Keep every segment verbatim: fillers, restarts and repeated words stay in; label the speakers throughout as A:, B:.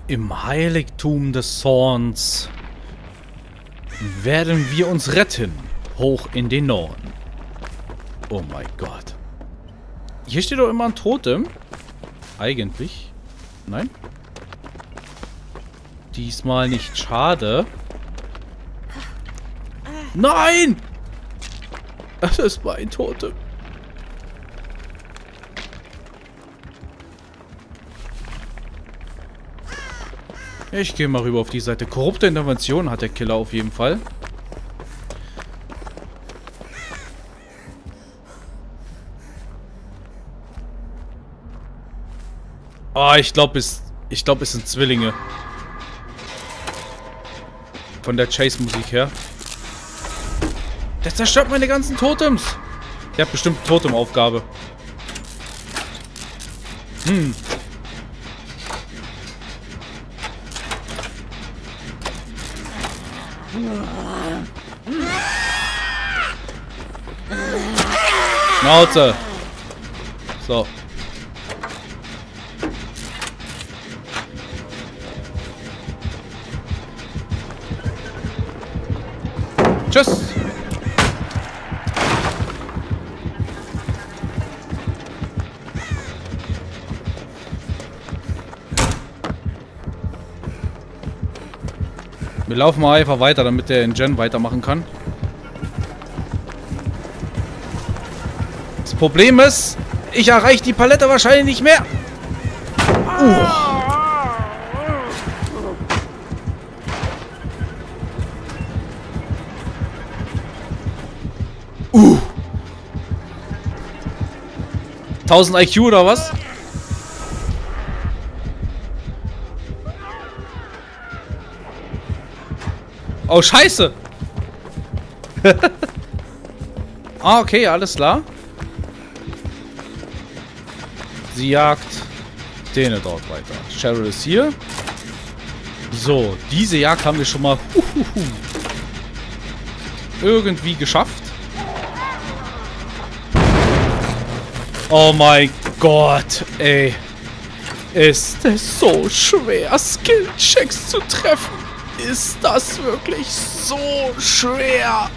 A: Im Heiligtum des Zorns werden wir uns retten, hoch in den Norden. Oh mein Gott. Hier steht doch immer ein Totem. Eigentlich. Nein? Diesmal nicht. Schade. Nein! Das ist mein Totem. Ich gehe mal rüber auf die Seite. Korrupte Intervention hat der Killer auf jeden Fall. Ah, oh, ich glaube, es, ich glaube, es sind Zwillinge. Von der Chase-Musik her. Der zerstört meine ganzen Totems. Der hat bestimmt eine Totemaufgabe. Hm. Schnauze. So. Tschüss. Wir laufen mal einfach weiter, damit der in Gen weitermachen kann. Das Problem ist, ich erreiche die Palette wahrscheinlich nicht mehr. Uh. Uh. tausend I Q oder was? Oh, scheiße. Ah, okay, alles klar. Sie jagt den dort weiter. Cheryl ist hier. So, diese Jagd haben wir schon mal huhuhu, irgendwie geschafft. Oh mein Gott, ey. Ist es so schwer, Skill-Checks zu treffen? Ist das wirklich so schwer?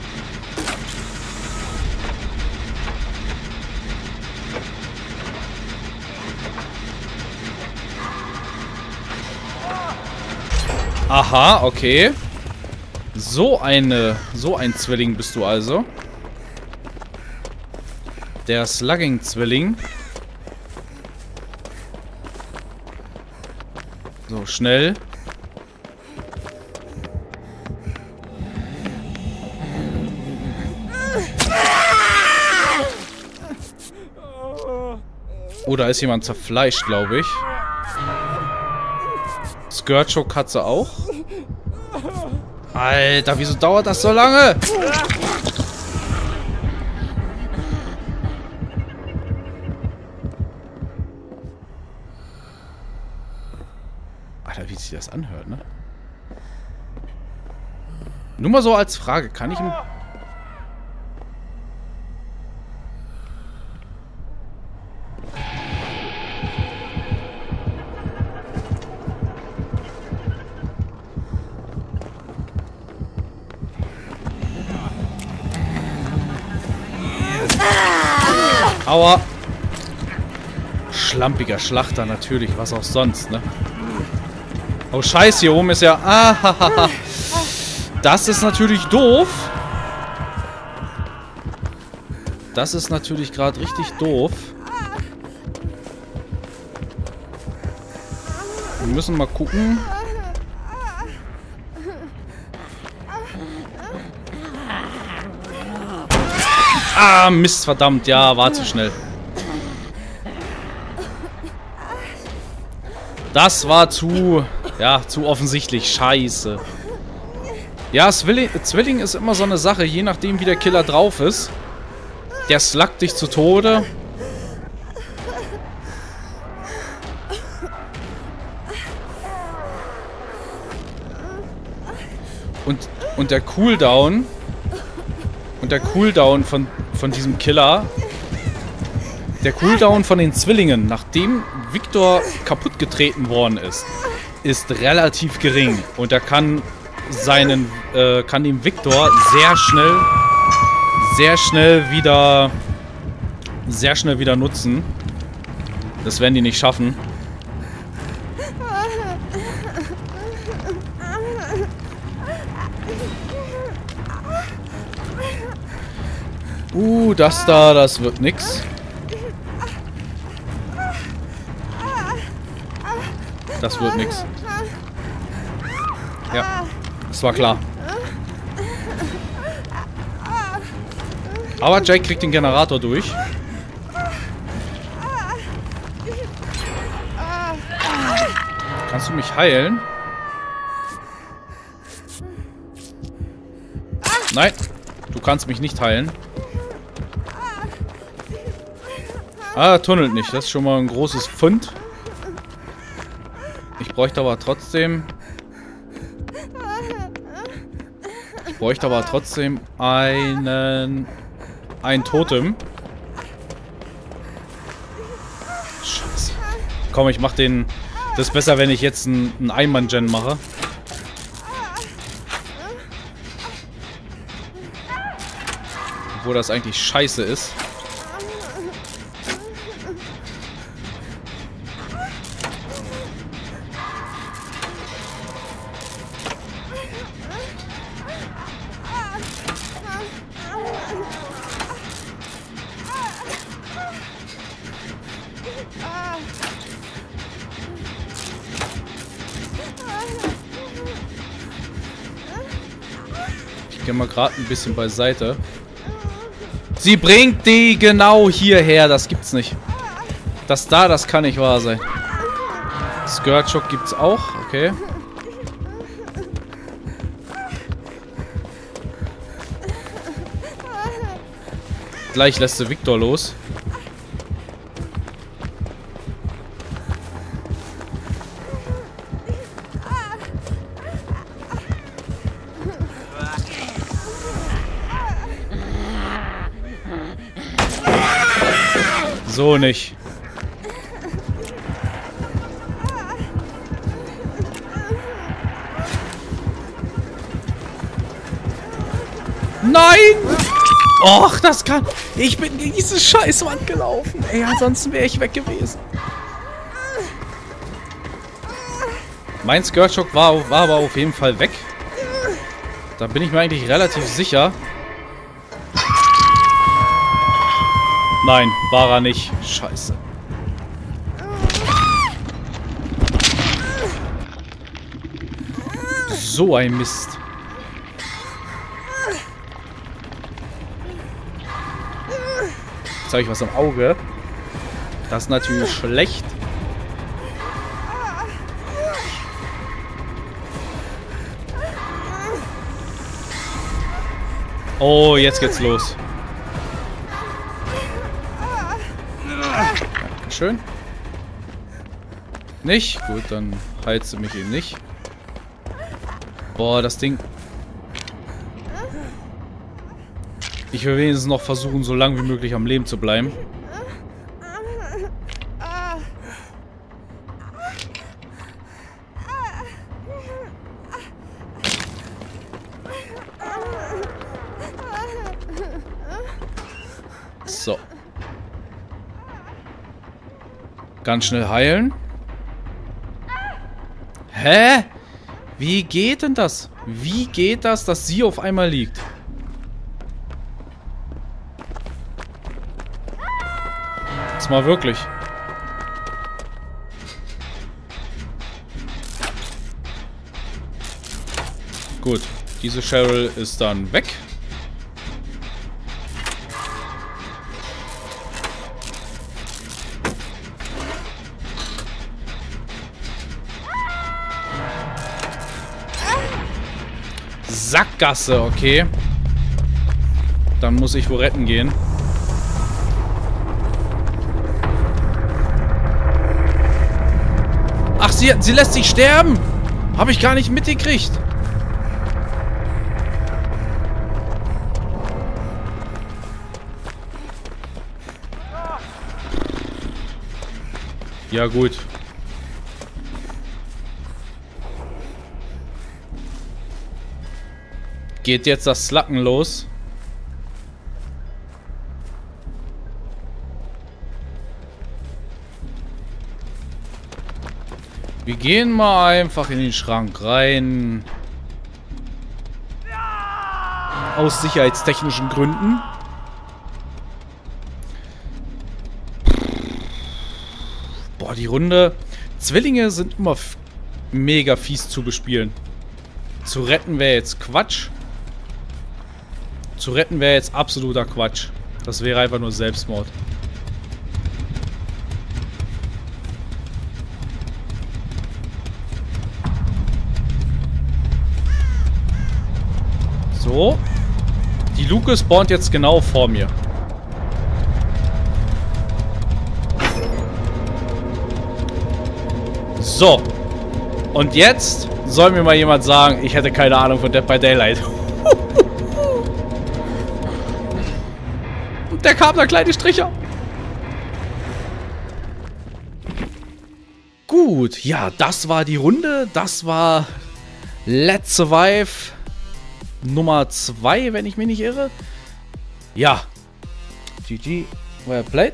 A: Aha, okay. So eine, so ein Zwilling bist du also. Der Slugging-Zwilling. So, schnell. Oh, da ist jemand zerfleischt, glaube ich. Skirtshow-Katze auch. Alter, wieso dauert das so lange? Alter, wie sich das anhört, ne? Nur mal so als Frage, kann ich ihm... Aua. Schlampiger Schlachter natürlich, was auch sonst, ne? Oh, scheiße, hier oben ist ja... Ah, das ist natürlich doof. Das ist natürlich gerade richtig doof. Wir müssen mal gucken. Ah, Mist, verdammt. Ja, war zu schnell. Das war zu... Ja, zu offensichtlich. Scheiße. Ja, Zwilling, Zwilling ist immer so eine Sache. Je nachdem, wie der Killer drauf ist. Der sluggt dich zu Tode. Und, und der Cooldown... Und der Cooldown von, von diesem Killer, der Cooldown von den Zwillingen, nachdem Victor kaputt getreten worden ist, ist relativ gering. Und er kann seinen, äh, kann dem Victor sehr schnell, sehr schnell wieder, sehr schnell wieder nutzen. Das werden die nicht schaffen. Uh, das da, das wird nix. Das wird nix. Ja, das war klar. Aber Jake kriegt den Generator durch. Kannst du mich heilen? Nein, du kannst mich nicht heilen. Ah, er tunnelt nicht. Das ist schon mal ein großes Pfund. Ich bräuchte aber trotzdem... Ich bräuchte aber trotzdem einen... Ein Totem. Scheiße. Komm, ich mach den... Das ist besser, wenn ich jetzt einen, einen Einmann-Gen mache. Obwohl das eigentlich scheiße ist. Ich gehe mal gerade ein bisschen beiseite. Sie bringt die genau hierher. Das gibt's nicht. Das da, das kann nicht wahr sein. Skirt-Shock gibt's auch. Okay. Gleich lässt sie Victor los. So nicht. Nein! Och, das kann... Ich bin gegen diese Scheißwand gelaufen. Ey, ansonsten wäre ich weg gewesen. Mein Skirt-Shock war, war aber auf jeden Fall weg. Da bin ich mir eigentlich relativ sicher. Nein, war er nicht. Scheiße. So ein Mist. Jetzt habe ich was am Auge. Das ist natürlich schlecht. Oh, jetzt geht's los. Dankeschön. Nicht? Gut, dann heizt du mich eben nicht. Boah, das Ding... Ich will wenigstens noch versuchen, so lange wie möglich am Leben zu bleiben. So. Ganz schnell heilen. Hä? Wie geht denn das? Wie geht das, dass sie auf einmal liegt? Jetzt mal wirklich. Gut. Diese Cheryl ist dann weg. Sackgasse, okay. Dann muss ich wo retten gehen. Ach, sie, sie lässt sich sterben. Habe ich gar nicht mitgekriegt. Ja, gut. geht jetzt das Slacken los. Wir gehen mal einfach in den Schrank rein. Aus sicherheitstechnischen Gründen. Boah, die Runde. Zwillinge sind immer mega fies zu bespielen. Zu retten wäre jetzt Quatsch. Zu retten wäre jetzt absoluter Quatsch. Das wäre einfach nur Selbstmord. So. Die Luke spawnt jetzt genau vor mir. So. Und jetzt soll mir mal jemand sagen, ich hätte keine Ahnung von Dead by Daylight. Und der kam, der kleine Stricher. Gut, ja, das war die Runde. Das war Let's Survive Nummer zwei, wenn ich mich nicht irre. Ja. G G, well played.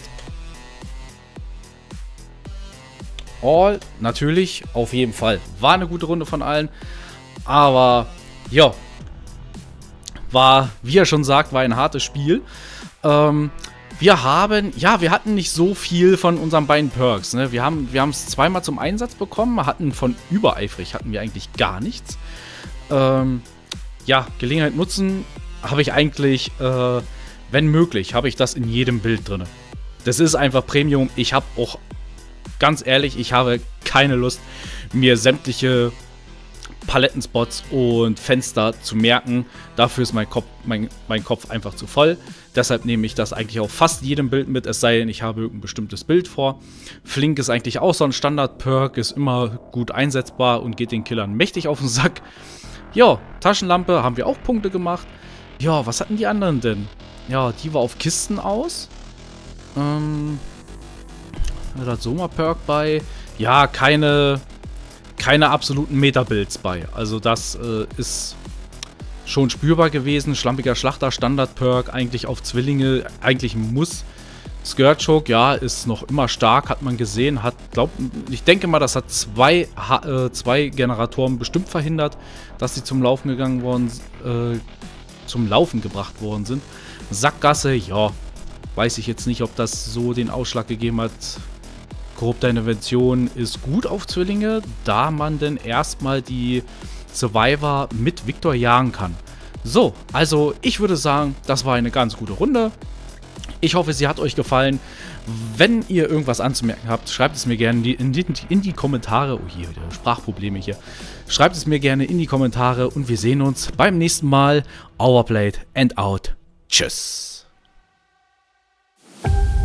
A: All, natürlich, auf jeden Fall. War eine gute Runde von allen. Aber, ja. War, wie er schon sagt, war ein hartes Spiel. Ähm, wir haben, ja, wir hatten nicht so viel von unseren beiden Perks. Ne? Wir haben wir haben es zweimal zum Einsatz bekommen. Hatten von übereifrig, hatten wir eigentlich gar nichts. Ähm, ja, Gelegenheit nutzen, habe ich eigentlich, äh, wenn möglich, habe ich das in jedem Bild drin. Das ist einfach Premium. Ich habe auch, ganz ehrlich, ich habe keine Lust, mir sämtliche Palettenspots und Fenster zu merken. Dafür ist mein Kopf, mein, mein Kopf einfach zu voll. Deshalb nehme ich das eigentlich auf fast jedem Bild mit, es sei denn, ich habe ein bestimmtes Bild vor. Flink ist eigentlich auch so ein Standard-Perk, ist immer gut einsetzbar und geht den Killern mächtig auf den Sack. Ja, Taschenlampe haben wir auch Punkte gemacht. Ja, was hatten die anderen denn? Ja, die war auf Kisten aus. Ähm, da hat Soma-Perk bei. Ja, keine, keine absoluten Meta-Builds bei. Also das äh, ist schon spürbar gewesen. Schlampiger Schlachter, Standard-Perk, eigentlich auf Zwillinge, eigentlich muss. Skirtschoke, ja, ist noch immer stark, hat man gesehen. Hat, glaub, ich denke mal, das hat zwei, äh, zwei Generatoren bestimmt verhindert, dass sie zum Laufen gegangen worden, äh, zum Laufen gebracht worden sind. Sackgasse, ja, weiß ich jetzt nicht, ob das so den Ausschlag gegeben hat. Korrupte Intervention ist gut auf Zwillinge, da man denn erstmal die Survivor mit Victor jagen kann. So, also ich würde sagen, das war eine ganz gute Runde. Ich hoffe, sie hat euch gefallen. Wenn ihr irgendwas anzumerken habt, schreibt es mir gerne in die, in die Kommentare. Oh, hier wieder Sprachprobleme hier. Schreibt es mir gerne in die Kommentare und wir sehen uns beim nächsten Mal. Overplayed and out. Tschüss.